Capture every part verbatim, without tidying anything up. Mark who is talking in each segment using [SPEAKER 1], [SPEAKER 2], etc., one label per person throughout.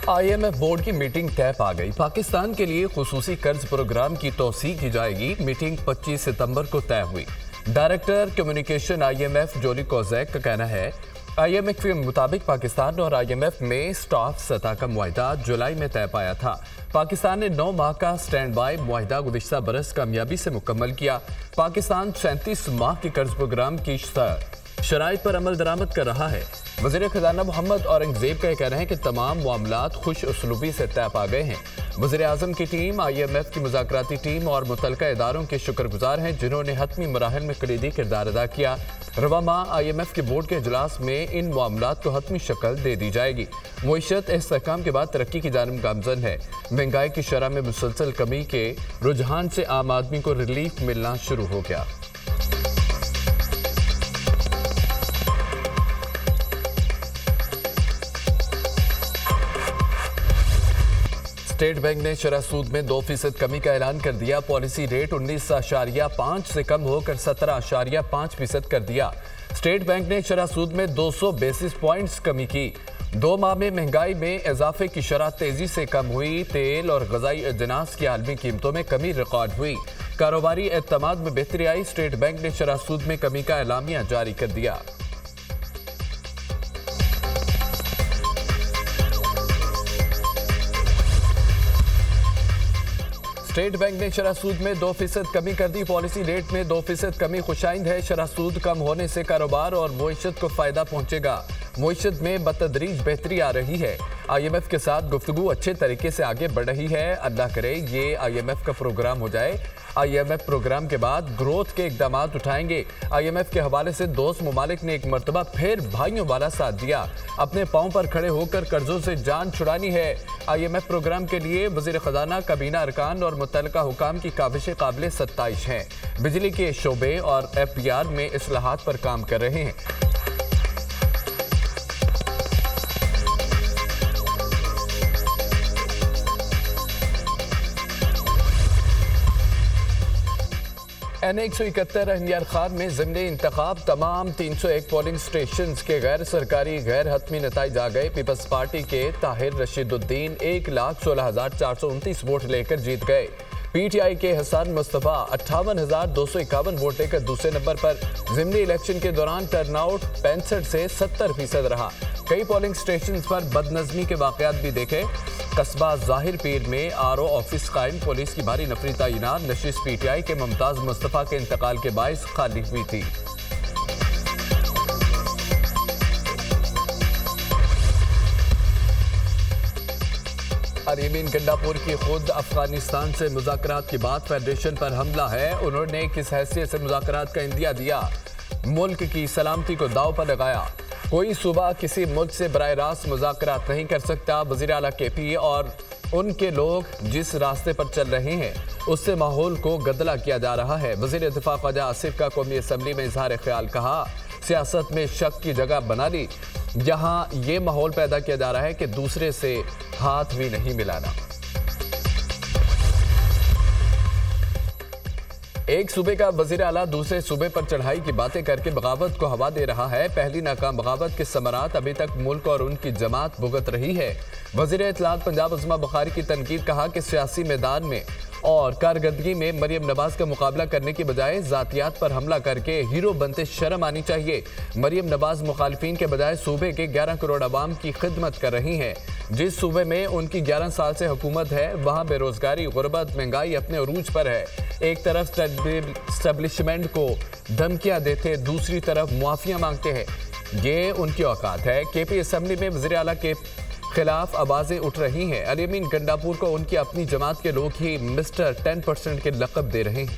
[SPEAKER 1] आई M F board की meeting तय पा गई। पाकिस्तान के लिए खुसूसी कर्ज प्रोग्राम की तौसीह की जाएगी। मीटिंग पच्चीस सितंबर को तय हुई। Director communication I M F Julie Kozack का कहना है, आई एम एफ के मुताबिक पाकिस्तान और आई एम एफ में स्टाफ सतह का मुआहिदा जुलाई में तय पाया था। पाकिस्तान ने नौ माह का स्टैंड बाय मुआहिदा गुज़िश्ता बरस कामयाबी से मुकम्मल किया। पाकिस्तान सैंतीस माह के कर्ज प्रोग्राम की शराइत पर अमल दरामद कर रहा है। वज़ीर खजाना मोहम्मद औरंगजेब का कहना है कि तमाम मामलात खुश उसलूबी से तय पा गए हैं। वज़ीर आज़म की टीम, आई एम एफ की मुज़ाकराती टीम और मुतल्लिका इदारों के शुक्रगुजार हैं जिन्होंने हतमी मराहल में कलीदी किरदार अदा किया। रवा माह आई एम एफ के बोर्ड के इजलास में इन मामलात को हतमी शक्ल दे दी जाएगी। मुईशत इस्तेहकाम के बाद तरक्की की जानिब गामजन है। महंगाई की शरह में मुसलसल कमी के रुझान से आम आदमी को रिलीफ मिलना शुरू हो गया। स्टेट बैंक ने शरह सूद में दो फीसद कमी का ऐलान कर दिया। पॉलिसी रेट उन्नीस आशारिया पाँच से कम होकर सत्रह आशारिया पाँच फीसद कर दिया। स्टेट बैंक ने शरह सूद में दो सौ बेसिस पॉइंट्स कमी की। दो माह में महंगाई में इजाफे की शरह तेजी से कम हुई। तेल और ग़िज़ाई अजनास की आलमी कीमतों में कमी रिकॉर्ड हुई। कारोबारी एतमाद में बेहतरी आई। स्टेट बैंक ने शरह सूद में कमी का एलामिया जारी कर दिया। स्टेट बैंक ने शरह सूद में दो फीसद कमी कर दी। पॉलिसी रेट में दो फीसद कमी खुशाइंद है। शरह सूद कम होने से कारोबार और मुईशत को फायदा पहुंचेगा। मुईशत में बतदरीज बेहतरी आ रही है। आई एम एफ के साथ गुफ्तगू अच्छे तरीके से आगे बढ़ रही है। अल्लाह करे ये आई एम एफ का प्रोग्राम हो जाए। आई एम एफ प्रोग्राम के बाद ग्रोथ के इकदाम उठाएंगे। आई एम एफ के हवाले से दोस्त मुमालिक ने एक मरतबा फिर भाइयों वाला साथ दिया। अपने पाँव पर खड़े होकर कर्जों से जान छुड़ानी है। आई एम एफ प्रोग्राम के लिए वज़ीर खजाना, काबीना अरकान और मुतल्लिका हुकाम की काबिशें काबिल सत्ताइश हैं। बिजली के शोबे और एफ पी आर में इस्लाहात पर काम कर रहे हैं। एन एक सौ इकहत्तर अहमियार खान में ज़िमनी इंतखाब तमाम तीन सौ एक पोलिंग स्टेशन के गैर सरकारी गैर हतमी नताइज आ गए। पीपल्स पार्टी के ताहिर रशीदुद्दीन एक लाख सोलह हजार चार सौ उनतीस वोट लेकर जीत गए। पी टी आई के हसन मुस्तफ़ा अट्ठावन हजार दो सौ इक्यावन वोट लेकर दूसरे नंबर पर। ज़िमनी इलेक्शन के दौरान टर्नआउट पैंसठ से सत्तर फीसद रहा। कई पोलिंग स्टेशन पर बदनज़मी के वाक़यात भी देखे। कस्बा ज़ाहिर पीर में आर ओ ऑफिस कायम, पुलिस की भारी नफरी तैनात। नशिस्त पी टी आई के मुमताज़ मुस्तफ़ा के इंतकाल के बायस खाली हुई थी। अरयमीन गंडापुर की खुद अफगानिस्तान से मुज़ाकरात के बाद फेडरेशन पर हमला है। उन्होंने किस हैसियत से मुज़ाकरात का इंदिया दिया, मुल्क की सलामती को दाव पर लगाया। कोई सूबा किसी मुल्क से बराह रास्त मुज़ाकरात नहीं कर सकता। वज़ीर आला के पी और उनके लोग जिस रास्ते पर चल रहे हैं उससे माहौल को गदला किया जा रहा है। वज़ीर दिफा ख्वाजा आसिफ का कौमी असम्बली में इजहार ख्याल, कहा सियासत में शक की जगह बना ली। यहाँ ये माहौल पैदा किया जा रहा है कि दूसरे से हाथ भी नहीं मिलाना। एक सूबे का वज़ीर आला दूसरे सूबे पर चढ़ाई की बातें करके बगावत को हवा दे रहा है। पहली नाकाम बगावत के समरात अभी तक मुल्क और उनकी जमात भुगत रही है। वज़ीर इत्तलात पंजाब उस्मा बुखारी की तनकीद, कहा कि सियासी मैदान में और कारकर्दगी में मरियम नवाज का मुकाबला करने की बजाय ज़ातियात पर हमला करके हीरो बनते शर्म आनी चाहिए। मरियम नवाज मुखालिफिन के बजाय सूबे के ग्यारह करोड़ आवाम की खिदमत कर रही हैं। जिस सूबे में उनकी ग्यारह साल से हुकूमत है वहाँ बेरोजगारी, गुर्बत, महंगाई अपने उरूज पर है। एक तरफ स्टैब्लिशमेंट को धमकियाँ देते, दूसरी तरफ मुआफिया मांगते हैं। ये उनकी औकात है। के पी असम्बली में वज़ीर आला के खिलाफ आवाजें उठ रही हैं। अरयमीन गंडापुर को उनकी अपनी जमात के लोग ही मिस्टर टेन परसेंट के लक़ब दे रहे हैं।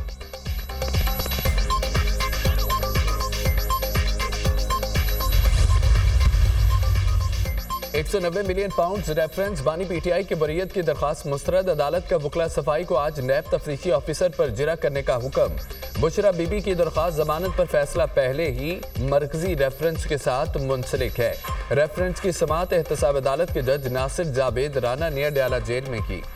[SPEAKER 1] एक सौ नब्बे मिलियन पाउंड रेफरेंस बानी पी टी आई की बरीयत की दरखास्त मुस्तरद। अदालत का वकला सफाई को आज नैब तफ्तीशी ऑफिसर पर जिरा करने का हुक्म। बुशरा बीबी की दरखास्त जमानत पर फैसला पहले ही मरकजी रेफरेंस के साथ मुंसलिक है। रेफरेंस की समाअत एहतसाब अदालत के जज नासिर जावेद राना ने अडयाला जेल में की।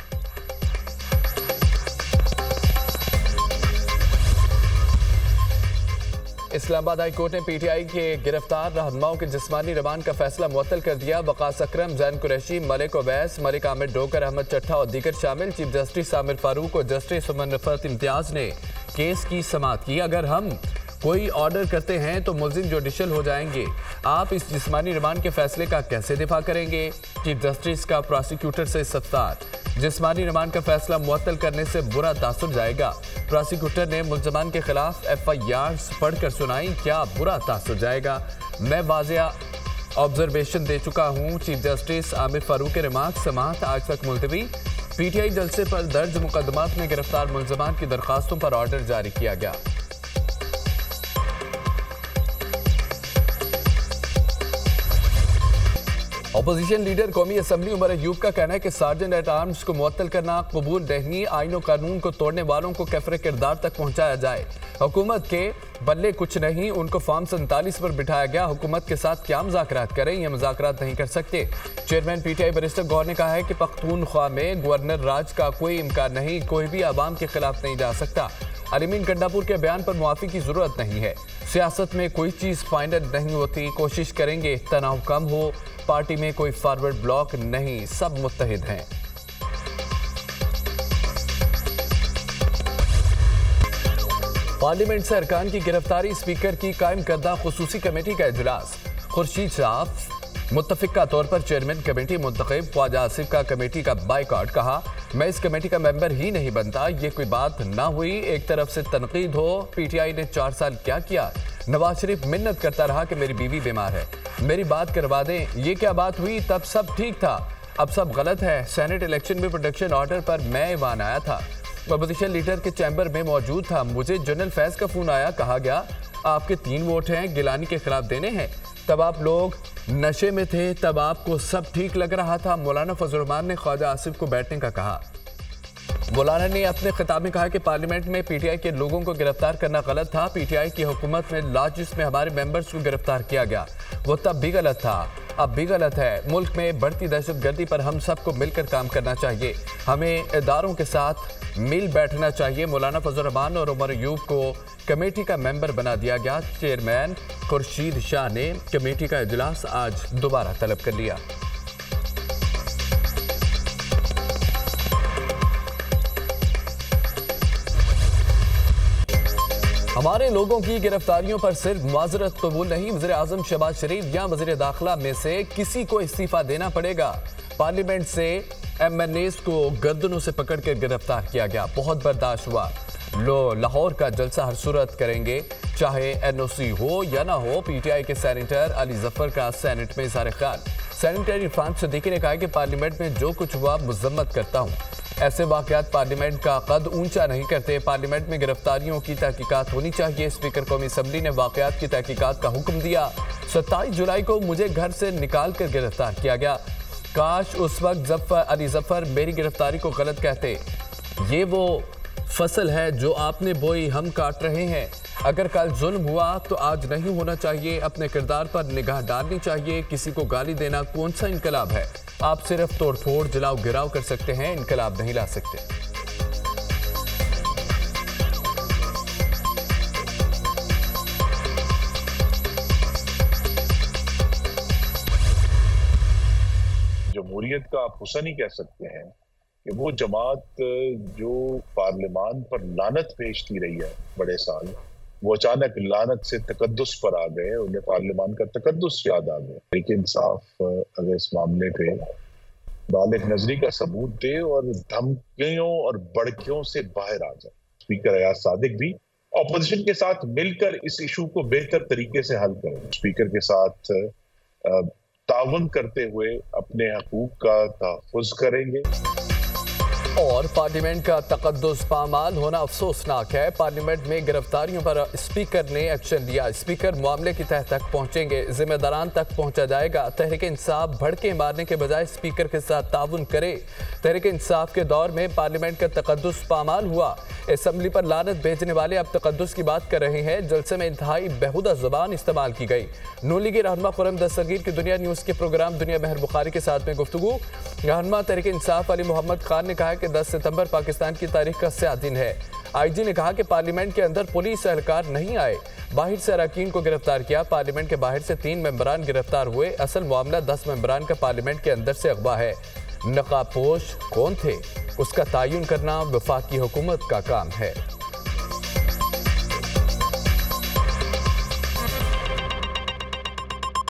[SPEAKER 1] इस्लामाबाद हाई कोर्ट ने पीटीआई के गिरफ्तार रहनुमाओं के जिस्मानी रिमांड का फैसला मुअत्तल कर दिया। वकास अकरम, जैन कुरैशी, मलिक ओवैस, मलिक आमिर डोकर, अहमद चट्टा और दीगर शामिल। चीफ जस्टिस आमिर फारूक और जस्टिस उमर रफत इम्तियाज ने केस की समाअत की। अगर हम कोई ऑर्डर करते हैं तो मुल्जिम जुडिशल हो जाएंगे। आप इस जिस्मानी रिमांड के फैसले का कैसे दिफा करेंगे? चीफ जस्टिस का प्रोसिक्यूटर से इस्तफसार। जिस्मानी रिमांड का फैसला मुअत्तल करने से बुरा तासुर जाएगा। प्रोसिक्यूटर ने मुल्जमान के खिलाफ एफ आई आर पढ़कर सुनाई, क्या बुरा तासुर जाएगा? मैं वाज़िया ऑब्जर्वेशन दे चुका हूँ। चीफ जस्टिस आमिर फारूक के रिमार्क समाअत आज तक मुलतवी। पीटीआई जलसे पर दर्ज मुकदमात में गिरफ्तार मुल्जमान की दरखास्तों पर ऑर्डर जारी किया गया। अपोजिशन लीडर कौमी असम्बली उमर अयूब का कहना है कि सार्जेंट एट आर्म्स को मुअत्तल करना कबूल नहीं, आईन और कानून को तोड़ने वालों को कैफरे किरदार तक पहुंचाया जाए। हुकूमत के बल्ले कुछ नहीं, उनको फॉर्म सैंतालीस पर बिठाया गया। हुकूमत के साथ क्या मुज़ाकरात करें? ये मुज़ाकरात नहीं कर सकते। चेयरमैन पीटीआई बैरिस्टर गौर ने कहा है कि पख्तूनख्वा में गवर्नर राज का कोई इम्कान नहीं, कोई भी आवाम के खिलाफ नहीं जा सकता। अलीमीन गंडापुर के बयान पर मुआफ़ी की जरूरत नहीं है। सियासत में कोई चीज़ फाइनल नहीं होती, कोशिश करेंगे तनाव कम हो। पार्टी में कोई फॉरवर्ड ब्लॉक नहीं, सब मुत्तहिद हैं। पार्लियामेंट से अरकान की गिरफ्तारी, स्पीकर की कायम करदा खुसूसी कमेटी का इजलास। खुर्शीद साहब मुत्तफिका तौर पर चेयरमैन कमेटी मुंतखब। ख्वाजा आसिफ का कमेटी का बाइकआउट। कहा, मैं इस कमेटी का मेंबर ही नहीं बनता। ये कोई बात ना हुई, एक तरफ से तनकीद हो। पीटीआई ने चार साल क्या किया? नवाज शरीफ मिन्नत करता रहा कि मेरी बीवी बीमार है, मेरी बात करवा दें। ये क्या बात हुई? तब सब ठीक था, अब सब गलत है। सेनेट इलेक्शन में प्रोटेक्शन ऑर्डर पर मैं ईवान आया था, अपोजिशन लीडर के चैम्बर में मौजूद था। मुझे जनरल फैज का फोन आया, कहा गया आपके तीन वोट हैं, गिलानी के खिलाफ देने हैं। तब आप लोग नशे में थे, तब आपको सब ठीक लग रहा था। मौलाना फजल रहमान ने ख्वाजा आसिफ को बैठने का कहा। मौलाना ने अपने खिताब में कहा कि पार्लियामेंट में पीटीआई के लोगों को गिरफ्तार करना गलत था। पीटीआई की हुकूमत में लाजिस में हमारे मेंबर्स को गिरफ्तार किया गया, वो तब भी गलत था, अब भी गलत है। मुल्क में बढ़ती दहशतगर्दी पर हम सबको मिलकर काम करना चाहिए, हमें इदारों के साथ मिल बैठना चाहिए। मौलाना फजल रहमान और उमर अयूब को कमेटी का मेंबर बना दिया गया। चेयरमैन खुर्शीद शाह ने कमेटी का इजलास आज दोबारा तलब कर लिया। हमारे लोगों की गिरफ्तारियों पर सिर्फ माजरत कबूल नहीं, वज़ीर आज़म शहबाज शरीफ या वज़ीर दाखिला में से किसी को इस्तीफा देना पड़ेगा। पार्लियामेंट से एम एन एस को गर्दनों से पकड़ कर गिरफ्तार किया गया, बहुत बर्दाश्त हुआ। लो लाहौर का जलसा हर सूरत करेंगे, चाहे एन ओ सी हो या ना हो। पीटीआई के सेनेटर अली जफर का सेनेट में इज़हार ख्याल। सेनेटर इरफान सिद्दीकी ने कहा कि पार्लियामेंट में जो कुछ हुआ मजम्मत करता हूँ, ऐसे वाक़यात पार्लियामेंट का कद ऊंचा नहीं करते। पार्लियामेंट में गिरफ्तारियों की तहकीकात होनी चाहिए। स्पीकर कौमी असम्बली ने वाक़यात की तहकीकात का हुक्म दिया। सत्ताईस जुलाई को मुझे घर से निकाल कर गिरफ्तार किया गया, काश उस वक्त जफर अली जफर मेरी गिरफ्तारी को गलत कहते। ये वो फसल है जो आपने बोई, हम काट रहे हैं। अगर कल जुल्म हुआ तो आज नहीं होना चाहिए। अपने किरदार पर निगाह डालनी चाहिए। किसी को गाली देना कौन सा इनकलाब है? आप सिर्फ तोड़ फोड़ जलाओ गिराव कर सकते हैं, इनकलाब नहीं ला सकते।
[SPEAKER 2] जमहूरियत का आप हुसन ही कह सकते हैं कि वो जमात जो पार्लियामान पर लानत भेजती रही है बड़े साल, वो अचानक लानत से तकद्दुस पर आ गए, उन्हें पार्लियामान का तकद्दुस याद आ गया। लेकिन इंसाफ अगर इस मामले पे बालिग नजरी का सबूत दे और धमकियों और बड़कियों से बाहर आ जाए। स्पीकर अयाज सादिक भी ऑपोजिशन के साथ मिलकर इस इशू को बेहतर तरीके से हल करें। स्पीकर के साथ ताउन करते हुए अपने हकूक का तहफ़्फ़ुज़ करेंगे।
[SPEAKER 1] और पार्लियामेंट का तकद्दुस पामाल होना अफसोसनाक है। पार्लियामेंट में गिरफ्तारियों पर स्पीकर ने एक्शन लिया। स्पीकर मामले की तह तक पहुंचेंगे, जिम्मेदारान तक पहुंचा जाएगा। तहरीक इंसाफ भड़के मारने के बजाय स्पीकर के साथ ताउन करे। तहरीक इंसाफ के दौर में पार्लियामेंट का तकद्दुस पामाल हुआ। असम्बली पर लानत भेजने वाले अब तकद्दुस की बात कर रहे हैं। जलसे में इंतहाई बेहुदा ज़ुबान इस्तेमाल की गई। नून लीगी रहनुमा खुर्रम दस्तगीर की दुनिया न्यूज़ के प्रोग्राम दुनिया महर बुखारी के साथ में गुफ्तगू। रहनुमा तहरीक इंसाफ अली मोहम्मद खान ने कहा कि दस सितंबर पाकिस्तान की तारीख का स्याह दिन है। आईजी ने कहा कि पार्लियामेंट के अंदर पुलिस एहलकार नहीं आए, बाहर से अरकान को गिरफ्तार किया। पार्लियामेंट के बाहर से तीन मेंबरान गिरफ्तार हुए। असल मामला दस मेंबरान का पार्लियामेंट के अंदर से अगवा है। नकाबपोश कौन थे, उसका तयन करना वफाकी हुकूमत का काम है।